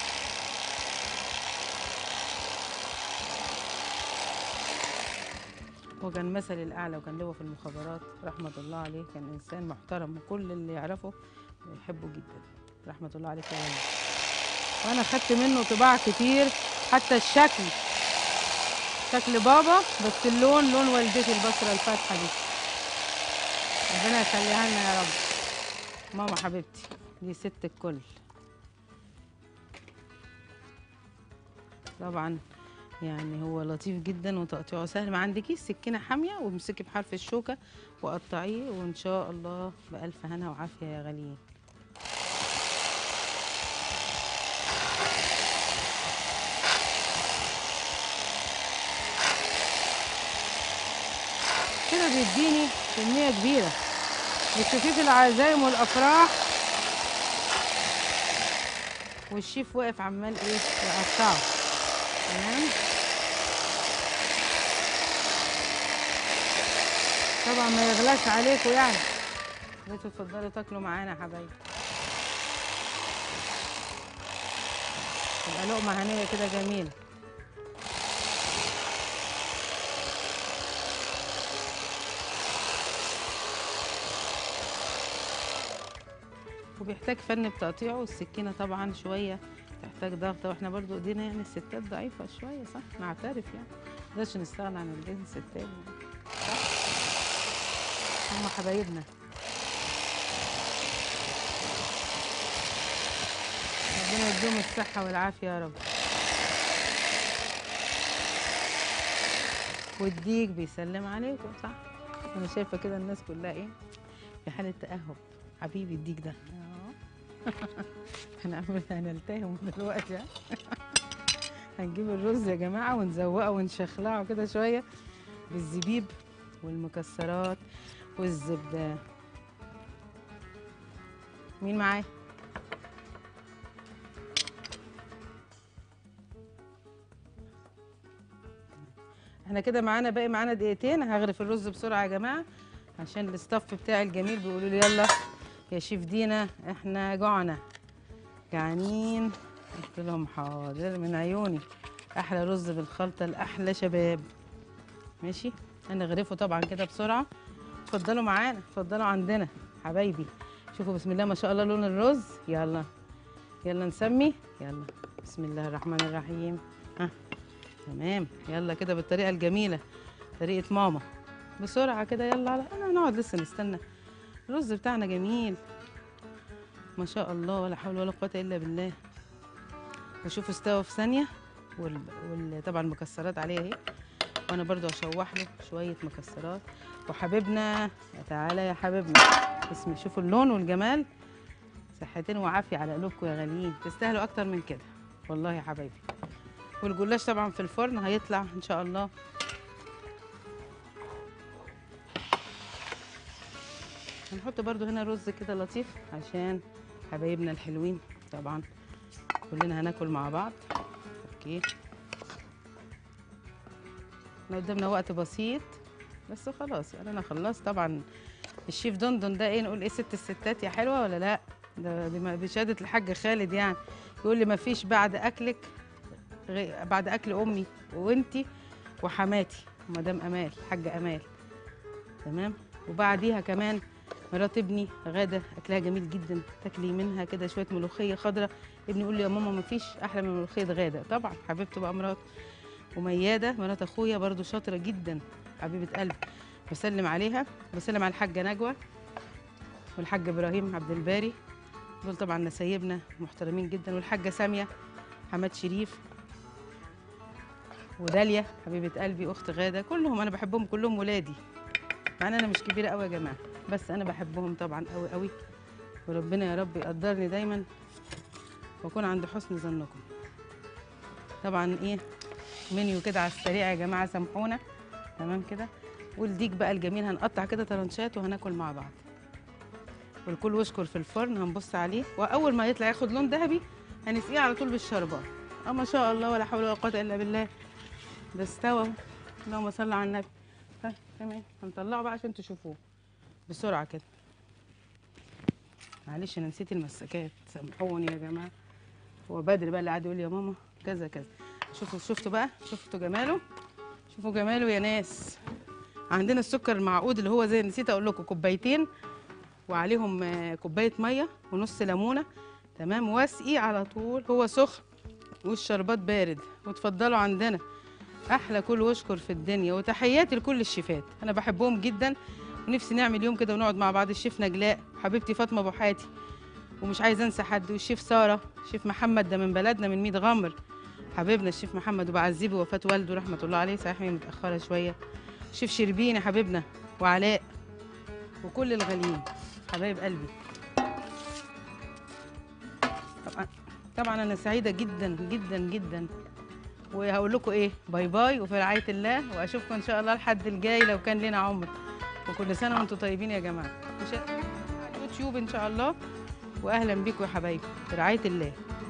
وكان مثلي الاعلى، وكان لواء في المخابرات رحمه الله عليه، كان انسان محترم وكل اللي يعرفه يحبه جدا. رحمه الله عليك يا ولد. وانا خدت منه طباع كتير، حتى الشكل شكل بابا، بس اللون لون والدتي البصره الفاتحه دي. ربنا يخليها لنا يا رب. ماما حبيبتي دي ست الكل. طبعا يعني هو لطيف جدا وتقطيعه سهل. ما عندكيش سكينه حاميه وامسكي بحرف الشوكه وقطعيه، وان شاء الله بالف هنا وعافيه يا غاليين. كده بيديني كميه كبيره بتشوفيه في العزايم والافراح، والشيف واقف عمال ايه يقطعه. تمام. طبعا ما يغلاش عليكم يعني، انتوا تفضلوا تاكلوا معانا يا حبايبي. تبقى لقمه هنيه كده جميله. وبيحتاج فن بتقطيعه، والسكينه طبعا شويه تحتاج ضغطه، واحنا برضو ايدينا يعني الستات ضعيفه شويه، صح؟ نعترف يعني، مقدرش نستغنى عن الايدين الستات، صح؟ هم حبايبنا. ربنا يديهم الصحه والعافيه يا رب. والديك بيسلم عليكم، صح؟ انا شايفه كده الناس كلها ايه في حاله تاهب. حبيبي الديك ده هنعمل هنلتهم دلوقتي. هنجيب الرز يا جماعه ونزوقه ونشخلعه كده شويه بالزبيب والمكسرات والزبده. مين معايا؟ احنا كده معانا باقي معانا دقيقتين. هغرف الرز بسرعه يا جماعه عشان الاستاف بتاعي الجميل بيقولوا لي يلا يا شيف دينا احنا جوعنا جعانين. قلت لهم حاضر من عيوني. احلى رز بالخلطه لاحلى شباب. ماشي. هنغرفه طبعا كده بسرعه. اتفضلوا معانا، اتفضلوا عندنا حبايبي. شوفوا بسم الله ما شاء الله لون الرز. يلا يلا نسمي. يلا بسم الله الرحمن الرحيم. ها تمام. يلا كده بالطريقه الجميله، طريقه ماما. بسرعه كده يلا. على انا هنقعد لسه نستنى؟ الرز بتاعنا جميل ما شاء الله، ولا حول ولا قوه الا بالله. وشوفوا استوى في ثانيه. وال... وال... طبعا المكسرات عليه اهي، وانا برضو هشوح له شويه مكسرات. وحبيبنا تعالى يا حبيبنا اسمي. شوفوا اللون والجمال. صحتين وعافيه على قلوبكم يا غاليين، تستاهلوا اكتر من كده والله يا حبايبي. والجلاش طبعا في الفرن هيطلع ان شاء الله. هنحط برضو هنا رز كده لطيف عشان حبايبنا الحلوين، طبعا كلنا هناكل مع بعض. اوكي احنا قدامنا وقت بسيط بس خلاص يعني. انا خلصت طبعا. الشيف دندن ده ايه نقول ايه، ست الستات يا حلوه ولا لا؟ ده بشهاده الحاج خالد يعني. يقول لي ما فيش بعد اكلك غير بعد اكل امي وانتي وحماتي ومدام امال الحاجه امال. تمام. وبعديها كمان مرات ابني غاده اكلها جميل جدا، تاكلي منها كده شويه ملوخيه خضراء. ابني يقول لي يا ماما ما فيش احلى من ملوخيه غاده. طبعا حبيبته بقى مرات. ومياده مرات اخويا برضو شاطره جدا حبيبه قلبي، بسلم عليها. بسلم على الحاجه نجوى والحاج ابراهيم عبد الباري، دول طبعا نسايبنا محترمين جدا. والحاجه ساميه حماد شريف وداليا حبيبه قلبي اخت غاده، كلهم انا بحبهم كلهم ولادي. مع ان انا مش كبيره قوي يا جماعه بس انا بحبهم طبعا قوي قوي. وربنا يا رب يقدرني دايما واكون عند حسن ظنكم. طبعا ايه منيو كده على السريع يا جماعه، سامحونا. تمام كده. والديك بقى الجميل هنقطع كده طرنشات وهناكل مع بعض. والكل وشكر في الفرن هنبص عليه، واول ما يطلع ياخد لون ذهبي هنسقيه على طول بالشربات. اه ما شاء الله ولا حول ولا قوه الا بالله. ده استوى. اللهم صل على النبي. طيب تمام هنطلعه بقى عشان تشوفوه بسرعه كده. معلش انا نسيت المسكات، سامحوني يا جماعه. هو بدر بقى اللي قاعد يقول لي يا ماما كذا كذا. شوفوا شفتوا بقى، شفتوا جماله، شوفوا جماله يا ناس. عندنا السكر المعقود اللي هو زي نسيت اقول لكم كوبايتين وعليهم كوبايه ميه ونص ليمونه. تمام. واسقي على طول، هو سخن والشربات بارد. وتفضلوا عندنا احلى كل واشكر في الدنيا. وتحياتي لكل الشيفات، انا بحبهم جدا ونفسي نعمل يوم كده ونقعد مع بعض. الشيف نجلاء حبيبتي، فاطمه ابو حاتي، ومش عايزه انسى حد، والشيف ساره، شيف محمد ده من بلدنا من ميت غمر حبيبنا الشيف محمد، وبعزيه بوفاه والده رحمه الله عليه، صحيح هي متاخره شويه. شيف شربيني حبيبنا، وعلاء، وكل الغاليين حبايب قلبي. طبعا طبعا انا سعيده جدا جدا جدا، وهقول لكم ايه، باي باي وفي رعايه الله، واشوفكم ان شاء الله الحد الجاي لو كان لنا عمر. وكل سنه وانتم طيبين يا جماعه. مش على اليوتيوب ان شاء الله. واهلا بيكم يا حبايبي في رعايه الله.